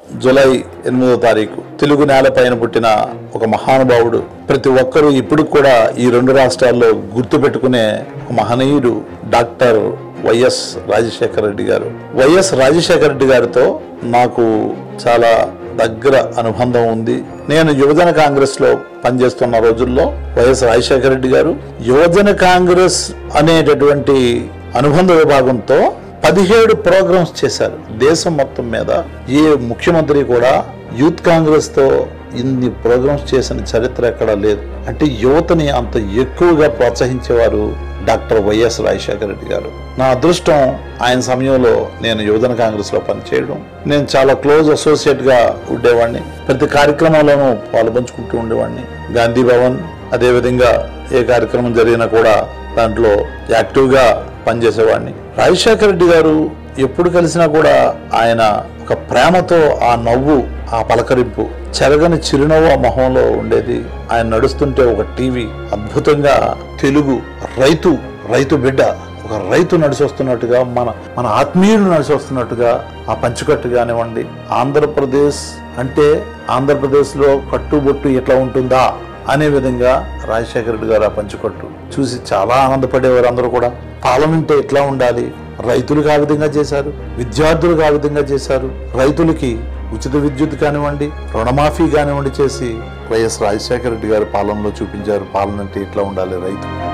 July 8వ తారీఖు తెలుగు నేలపైన పుట్టిన ఒక మహానుభావుడు. ప్రతి ఒక్కరూ ఇప్పుడు కూడా ఈ రెండు రాష్ట్రాల్లో గుర్తుపెట్టుకునే ఒక మహనీయుడు డాక్టర్ వైఎస్ రాజశేఖర రెడ్డి గారు. వైఎస్ రాజశేఖర రెడ్డి గారితో నాకు చాలా దగ్గర అనుబంధం ఉంది. నేను యువజన కాంగ్రెస్ లో పనిచేస్తున్న రోజుల్లో వైఎస్ రాజశేఖర రెడ్డి గారు యువజన కాంగ్రెస్ అనేటటువంటి అనుబంధ విభాగంతో 17 ప్రోగ్రామ్స్ చేశారు. దేశం మొత్తం మీద ఏ ముఖ్యమంత్రి కూడా యూత్ కాంగ్రెస్ తో ఇన్ని ప్రోగ్రామ్స్ చేసిన చరిత్ర ఎక్కడా లేదు. అంటే యువతని అంత ఎక్కువగా ప్రోత్సహించేవారు డాక్టర్ వైఎస్ రాజశేఖర రెడ్డి గారు. నా అదృష్టం ఆయన సమయంలో నేను యువజన కాంగ్రెస్ లో పనిచేయడం. నేను చాలా క్లోజ్ అసోసియేట్ గా ఉండేవాడిని. ప్రతి కార్యక్రమంలోనూ పాల్పంచుకుంటూ ఉండేవాడిని. గాంధీ భవన్, అదేవిధంగా ఏ కార్యక్రమం జరిగినా కూడా దాంట్లో యాక్టివ్ గా పనిచేసేవాడిని. రాజశేఖర రెడ్డి గారు ఎప్పుడు కలిసినా కూడా ఆయన ఒక ప్రేమతో ఆ నవ్వు, ఆ పలకరింపు, చెరగని చిరునవ్వు ఆ మొహంలో ఉండేది. ఆయన నడుస్తుంటే ఒక టీవీ అద్భుతంగా తెలుగు రైతు బిడ్డ, ఒక రైతు నడిచొస్తున్నట్టుగా, మన ఆత్మీయులు నడిచొస్తున్నట్టుగా ఆ పంచుకట్టు కానివ్వండి. ఆంధ్రప్రదేశ్ అంటే ఆంధ్రప్రదేశ్ లో కట్టుబొట్టు ఎట్లా ఉంటుందా అనే విధంగా రాజశేఖర రెడ్డి గారు ఆ పంచుకట్టు చూసి చాలా ఆనందపడేవారు. అందరూ కూడా పార్లమెంట్ ఎట్లా ఉండాలి, రైతులకు ఆ విధంగా చేశారు, విద్యార్థులకు ఆ విధంగా చేశారు, రైతులకి ఉచిత విద్యుత్ కానివ్వండి, రుణమాఫీ కానివ్వండి చేసి వైఎస్ రాజశేఖర రెడ్డి గారు పాలనలో చూపించారు. పాలన అంటే ఎట్లా ఉండాలి రైతు.